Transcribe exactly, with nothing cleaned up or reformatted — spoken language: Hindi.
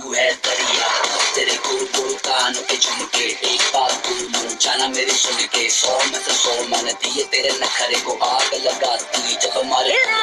तू है दरिया, तेरे गुरु गुरु कानों के झुमके, एक बात गुरु मन जाना मेरी सुन के, सौ में से सौ मैंने दिए तेरे नखरे को आग लगाती जब हमारे